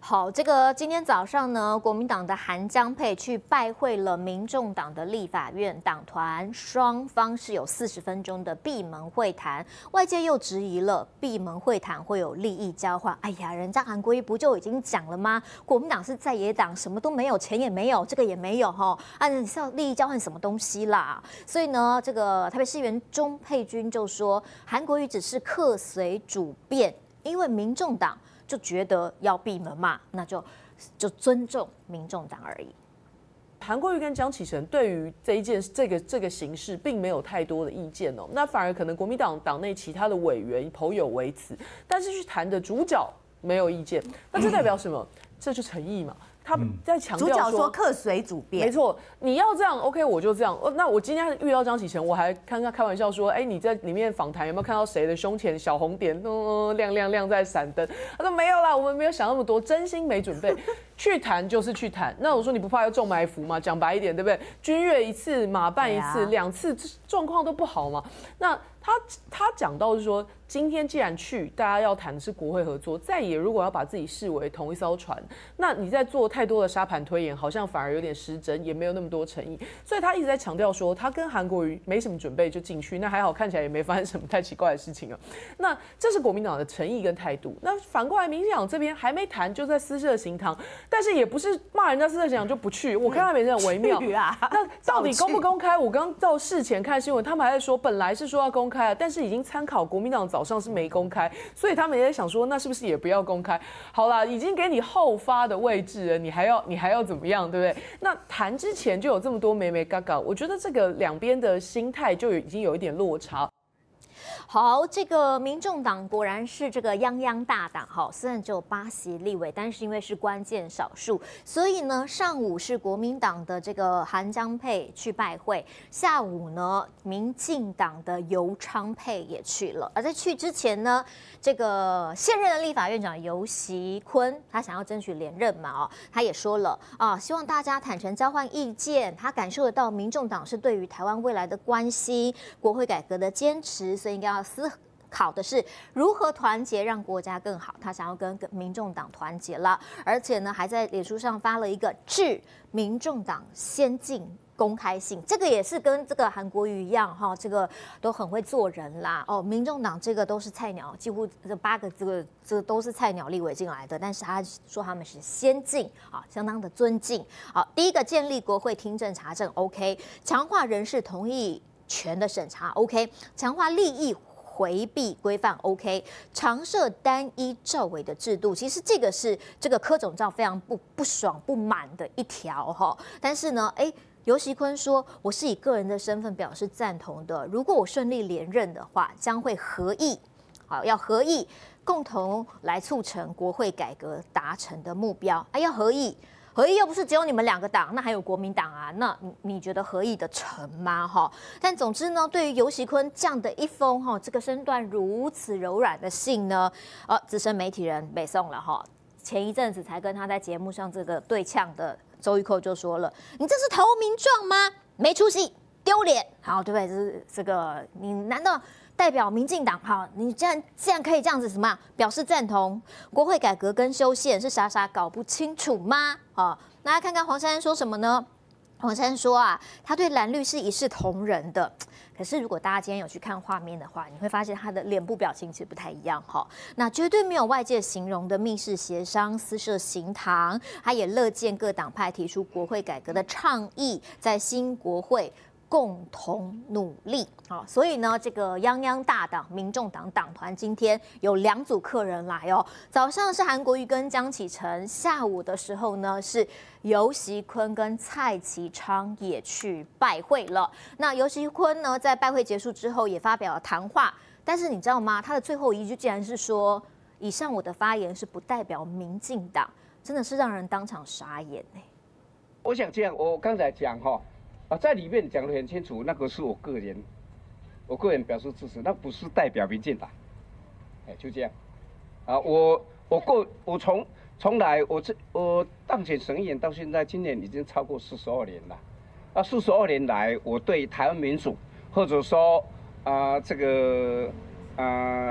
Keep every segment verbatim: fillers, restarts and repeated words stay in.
好，这个今天早上呢，国民党的韩江佩去拜会了民众党的立法院党团，双方是有四十分钟的闭门会谈。外界又质疑了，闭门会谈会有利益交换。哎呀，人家韩国瑜不就已经讲了吗？国民党是在野党，什么都没有，钱也没有，这个也没有哈。啊，你是要利益交换什么东西啦？所以呢，这个台北市议员钟佩君就说，韩国瑜只是客随主便，因为民众党就觉得要闭门嘛，那就就尊重民众党而已。 韩国瑜跟江启臣对于这一件这个这个形势并没有太多的意见哦，那反而可能国民党党内其他的委员颇有微词，但是去谈的主角没有意见，那这代表什么？这就诚意嘛。他在强调说， 主角说客随主便， 没错，你要这样 ，OK， 我就这样。那我今天遇到张启臣，我还看看开玩笑说，哎、欸，你在里面访谈有没有看到谁的胸前小红点，嗯，亮亮亮在闪灯？他说没有啦，我们没有想那么多，真心没准备。去谈就是去谈。那我说你不怕要中埋伏吗？讲白一点，对不对？君越一次，马办一次，两、啊、次状况都不好嘛。那他他讲到是说，今天既然去，大家要谈的是国会合作，在野如果要把自己视为同一艘船，那你在做太多的沙盘推演，好像反而有点失真，也没有那么多诚意。所以他一直在强调说，他跟韩国瑜没什么准备就进去，那还好，看起来也没发生什么太奇怪的事情啊。那这是国民党的诚意跟态度。那反过来，民进党这边还没谈，就在私设行堂，但是也不是骂人家私设行堂就不去。我看他们也很微妙。 啊、 那到底公不公开？我刚到事前看新闻，他们还在说，本来是说要公开，但是已经参考国民党早上是没公开，所以他们也在想说，那是不是也不要公开？好啦，已经给你后发的位置了，你还要你还要怎么样，对不对？那谈之前就有这么多眉眉角角，我觉得这个两边的心态就已经有一点落差。 好，这个民众党果然是这个泱泱大党，哈，虽然只有八席立委，但是因为是关键少数，所以呢，上午是国民党的这个韩江佩去拜会，下午呢，民进党的游昌佩也去了。而在去之前呢，这个现任的立法院长游锡堃，他想要争取连任嘛，哦，他也说了啊，希望大家坦诚交换意见，他感受得到民众党是对于台湾未来的关心、国会改革的坚持，所以应该要思考的是如何团结让国家更好，他想要跟民众党团结了，而且呢还在脸书上发了一个致民众党先进公开信，这个也是跟这个韩国瑜一样哈，这个都很会做人啦哦。民众党这个都是菜鸟，几乎这八个这个这个都是菜鸟立委进来的，但是他说他们是先进啊，相当的尊敬。好，第一个建立国会听证查证 OK， 强化人事同意权的审查 OK， 强化利益回避规范 OK， 常设单一召委的制度，其实这个是这个柯总召非常不不爽不满的一条哈。但是呢，哎，游锡堃说，我是以个人的身份表示赞同的。如果我顺利连任的话，将会合意，好，要合意，共同来促成国会改革达成的目标。哎，要合意。合意又不是只有你们两个党，那还有国民党啊，那你你觉得合意的成吗？哈，但总之呢，对于游锡堃这样的一封哈，这个身段如此柔软的信呢，呃，资深媒体人北宋了哈，前一阵子才跟他在节目上这个对呛的周玉蔻就说了，你这是投名状吗？没出息，丢脸，好，对不对？这是这个，你难道代表民进党？好，你既然既然可以这样子什么表示赞同国会改革跟修宪，是傻傻搞不清楚吗？好，大家看看黄珊珊说什么呢？黄珊珊说啊，他对蓝绿是一视同仁的。可是如果大家今天有去看画面的话，你会发现他的脸部表情其实不太一样哈。那绝对没有外界形容的密室协商、私设行堂，他也乐见各党派提出国会改革的倡议，在新国会共同努力，好，所以呢，这个泱泱大党民众党党团今天有两组客人来哦。早上是韩国瑜跟江启臣，下午的时候呢是游锡堃跟蔡其昌也去拜会了。那游锡堃呢在拜会结束之后也发表了谈话，但是你知道吗？他的最后一句竟然是说：“以上我的发言是不代表民进党”，真的是让人当场傻眼哎。 我想这样，我刚才讲哈。啊，在里面讲得很清楚，那个是我个人，我个人表示支持，那不是代表民进党，哎，就这样。啊，我我过我从从来我这我当选省议员到现在，今年已经超过四十二年了。啊，四十二年来，我对台湾民主或者说啊、呃、这个啊、呃、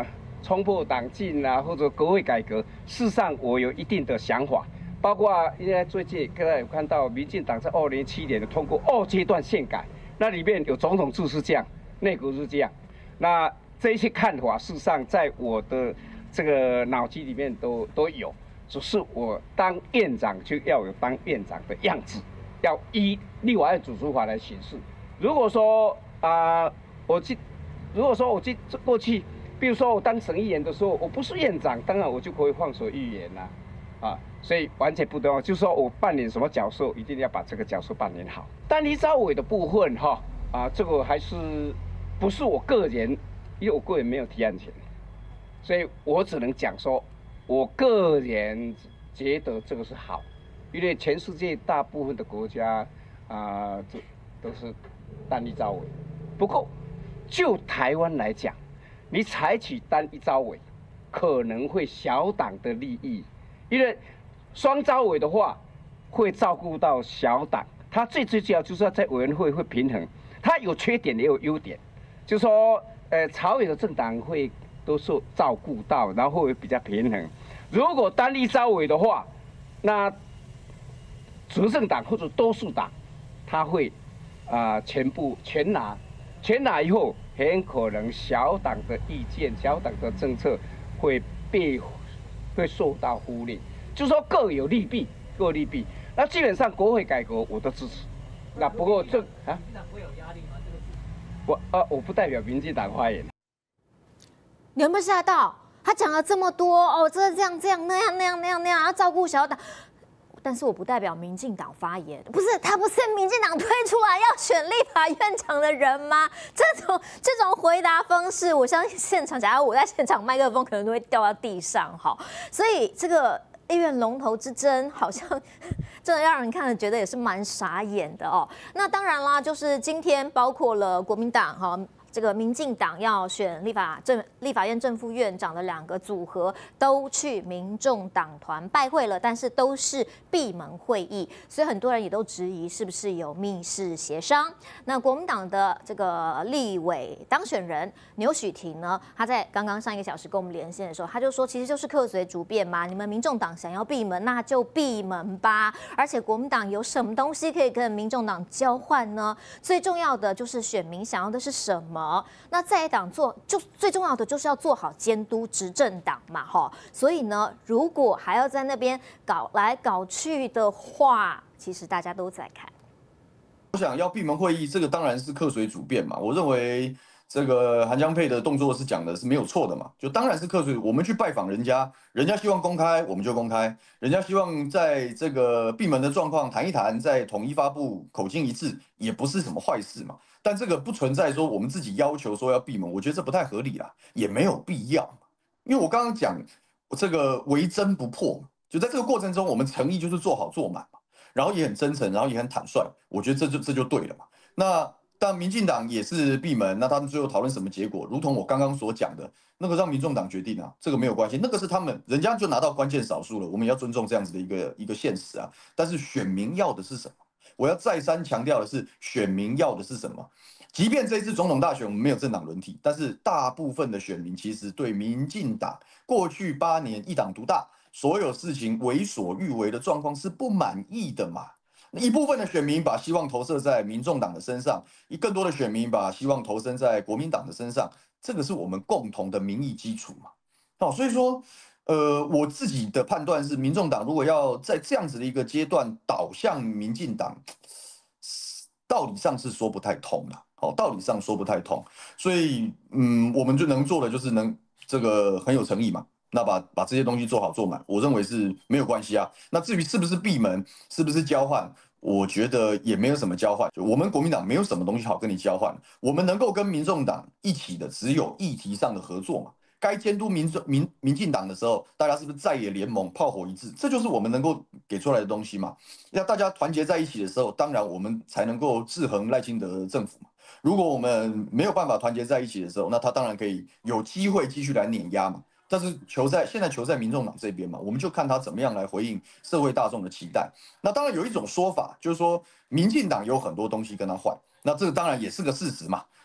冲破党禁啊，或者国会改革，事实上我有一定的想法。包括应该最近刚才有看到，民进党在二零一七年通过二阶段宪改，那里面有总统制是这样，内阁是这样。那这一些看法，事实上在我的这个脑筋里面都都有。只是我当院长就要有当院长的样子，要依立法院组织法来行事。如果说啊、呃，我记，如果说我记过去，比如说我当省议员的时候，我不是院长，当然我就可以放手一言啦。啊，所以完全不同，就是说我扮演什么角色，一定要把这个角色扮演好。但李朝伟的部分哈，啊，这个还是不是我个人，因为我个人没有提案权，所以我只能讲说，我个人觉得这个是好，因为全世界大部分的国家啊，这都是单一招委。不过就台湾来讲，你采取单一招委，可能会小党的利益。因为双招委的话，会照顾到小党，他最最主要就是要在委员会会平衡，他有缺点也有优点，就是说，呃，朝野的政党会都受照顾到，然后会比较平衡。如果单一招委的话，那执政党或者多数党，他会啊、呃、全部全拿，全拿以后，很可能小党的意见、小党的政策会被。会受到忽略，就是说各有利弊，各利弊。那基本上国会改革我都支持。那不过这啊，民进党会有压力吗？这个我啊，我不代表民进党发言。 你有没有吓到？他讲了这么多哦，这这样这样那样那样那样那样，要照顾小党。但是我不代表民进党发言，不是他不是民进党推出来要选立法院长的人吗？这种这种回答方式，我相信现场，假如我在现场，麦克风可能都会掉到地上哈。所以这个议院龙头之争，好像真的让人看了觉得也是蛮傻眼的哦。那当然啦，就是今天包括了国民党哈。这个民进党要选立法正立法院正副院长的两个组合都去民众党团拜会了，但是都是闭门会议，所以很多人也都质疑是不是有密室协商。那国民党的这个立委当选人牛许婷呢，他在刚刚上一个小时跟我们连线的时候，他就说其实就是客随主便嘛，你们民众党想要闭门，那就闭门吧。而且国民党有什么东西可以跟民众党交换呢？最重要的就是选民想要的是什么？那在野党做就最重要的就是要做好监督执政党嘛，哈。所以呢，如果还要在那边搞来搞去的话，其实大家都在看。 我想要闭门会议，这个当然是客随主便嘛。我认为这个韩江佩的动作是讲的是没有错的嘛，就当然是客随。我们去拜访人家，人家希望公开，我们就公开；人家希望在这个闭门的状况谈一谈，再统一发布，口径一致，也不是什么坏事嘛。但这个不存在说我们自己要求说要闭门，我觉得这不太合理啦，也没有必要。因为我刚刚讲这个唯真不破，就在这个过程中，我们诚意就是做好做满嘛，然后也很真诚，然后也很坦率，我觉得这就这就对了嘛。那但民进党也是闭门，那他们最后讨论什么结果？如同我刚刚所讲的，那个让民众党决定啊，这个没有关系，那个是他们，人家就拿到关键少数了，我们也要尊重这样子的一个一个现实啊。但是选民要的是什么？我要再三强调的是，选民要的是什么？即便这一次总统大选我们没有政党轮替，但是大部分的选民其实对民进党过去八年一党独大，所有事情为所欲为的状况是不满意的嘛。一部分的选民把希望投射在民众党的身上，更多的选民把希望投身在国民党的身上，这个是我们共同的民意基础嘛。好，所以说，呃，我自己的判断是，民众党如果要在这样子的一个阶段导向民进党，道理上是说不太通的。好，道理上说不太通，所以，嗯，我们就能做的就是能这个很有诚意嘛。那把把这些东西做好做满，我认为是没有关系啊。那至于是不是闭门，是不是交换，我觉得也没有什么交换。就我们国民党没有什么东西好跟你交换，我们能够跟民众党一起的只有议题上的合作嘛。该监督民民民进党的时候，大家是不是在野联盟炮火一致？这就是我们能够给出来的东西嘛。要大家团结在一起的时候，当然我们才能够制衡赖清德政府嘛。如果我们没有办法团结在一起的时候，那他当然可以有机会继续来碾压嘛。但是球在现在球在民众党这边嘛，我们就看他怎么样来回应社会大众的期待。那当然有一种说法，就是说民进党有很多东西跟他换，那这个当然也是个事实嘛。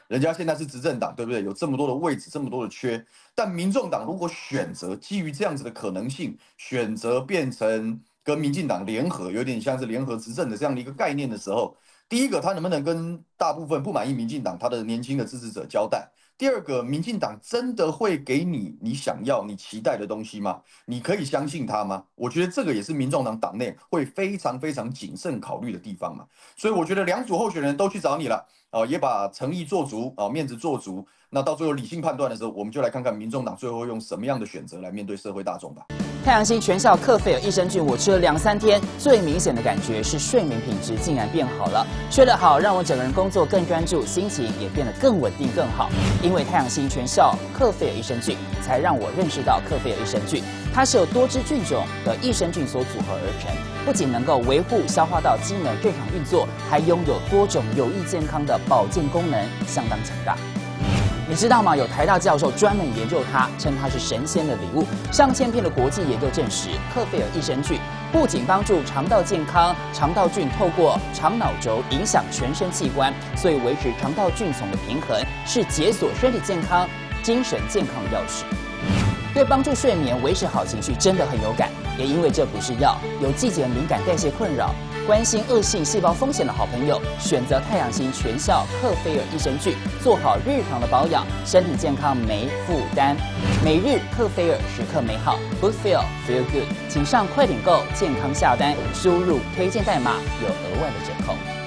人家现在是执政党，对不对？有这么多的位置，这么多的缺，但民众党如果选择基于这样子的可能性，选择变成跟民进党联合，有点像是联合执政的这样的一个概念的时候，第一个，他能不能跟大部分不满意民进党他的年轻的支持者交代？第二个，民进党真的会给你你想要、你期待的东西吗？你可以相信他吗？我觉得这个也是民众党党内会非常非常谨慎考虑的地方嘛。所以我觉得两组候选人都去找你了，哦，也把诚意做足，哦，面子做足。那到最后理性判断的时候，我们就来看看民众党最后用什么样的选择来面对社会大众吧。 太阳星全效克菲尔益生菌，我吃了两三天，最明显的感觉是睡眠品质竟然变好了。睡得好，让我整个人工作更专注，心情也变得更稳定更好。因为太阳星全效克菲尔益生菌，才让我认识到克菲尔益生菌，它是由多支菌种的益生菌所组合而成，不仅能够维护消化道机能正常运作，还拥有多种有益健康的保健功能，相当强大。你知道吗？有台大教授专门研究它，称它是神仙的礼物。上千篇的国际研究证实，克菲尔益生菌不仅帮助肠道健康，肠道菌透过肠脑轴影响全身器官，所以维持肠道菌丛的平衡是解锁身体健康、精神健康的钥匙。对帮助睡眠、维持好情绪真的很有感。也因为这不是药，有季节敏感、代谢困扰、关心恶性细胞风险的好朋友，选择太阳星全效克菲尔益生菌，做好日常的保养，身体健康没负担。每日克菲尔，时刻美好 ，Good Feel Feel Good， 请上快点购健康下单，输入推荐代码有额外的折扣。